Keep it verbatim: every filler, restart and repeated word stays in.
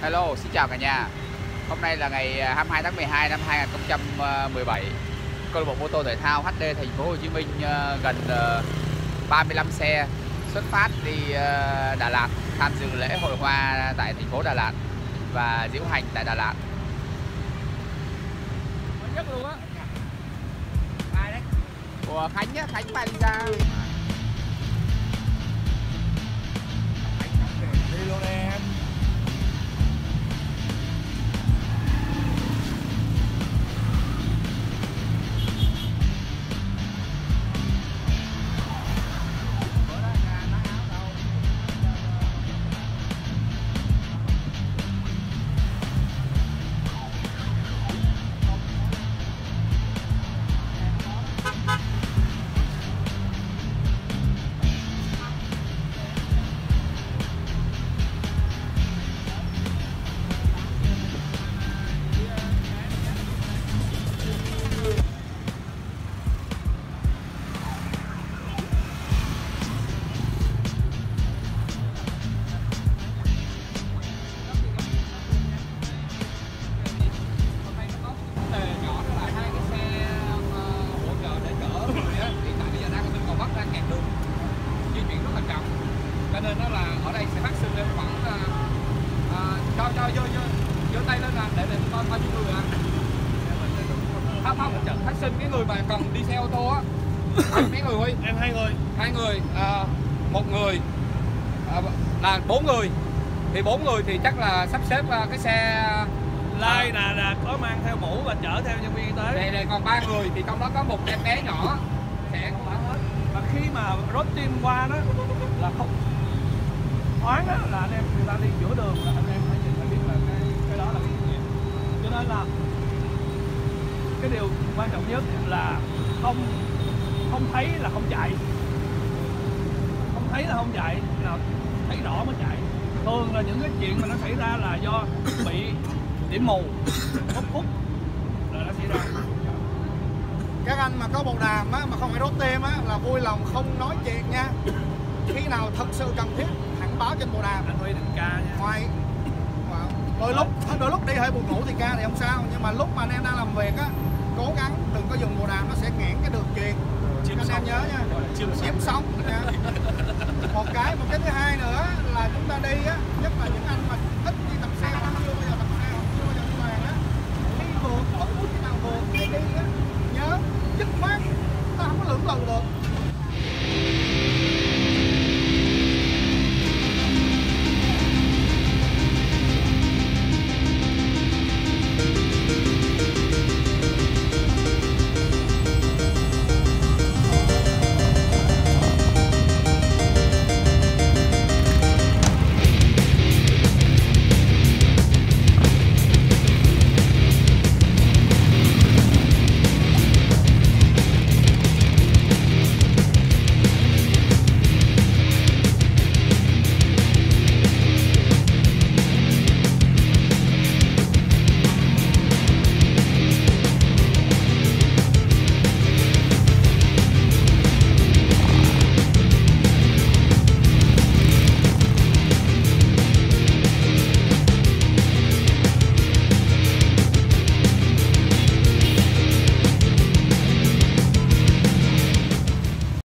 Hello, xin chào cả nhà. Hôm nay là ngày hai mươi hai tháng mười hai năm hai nghìn không trăm mười bảy. Câu lạc bộ mô tô thể thao hát đê Thành phố Hồ Chí Minh gần ba mươi lăm xe xuất phát đi Đà Lạt tham dự lễ hội hoa tại thành phố Đà Lạt và diễu hành tại Đà Lạt. Nhất luôn á. Ai đấy? Của Khánh á, Khánh bay đi ra. Đi luôn em. Nên nó là ở đây sẽ phát sinh lên khoảng uh, uh, cho cho vô vô vô tay lên là để mình coi bao nhiêu người ạ. Không không phát sinh cái người mà còn đi xe ô tô á. Mấy người Huy? Em hai người. Hai người, uh, một người uh, là bốn người. Thì bốn người thì chắc là sắp xếp uh, cái xe Lai uh, là là có mang theo mũ và chở theo nhân viên y tế. Đây đây còn ba người thì trong đó có một em bé nhỏ sẽ không bảo hết. Và khi mà road team qua đó là không thoáng á, là anh em người ta đi giữa đường là anh em phải nhìn phải biết là cái cái đó là cái gì. Cho nên là cái điều quan trọng nhất là không không thấy là không chạy, không thấy là không chạy, nào thấy rõ mới chạy. Thường là những cái chuyện mà nó xảy ra là do bị điểm mù, hút hút là nó xảy ra. Các anh mà có bộ đàm á, mà không phải road team á, là vui lòng không nói chuyện nha. Khi nào thật sự cần thiết hẳn báo trên bộ đàm. Anh Huy đừng ca nha. Ngoài đôi lúc đôi lúc đi hơi buồn ngủ thì ca thì không sao, nhưng mà lúc mà anh em đang làm việc á, cố gắng đừng có dùng bộ đàm, nó sẽ nghẽn cái đường truyền. Các anh em nhớ nha, chiếm sóng nha. Một cái một cái thứ hai nữa là chúng ta đi á, nhất là những anh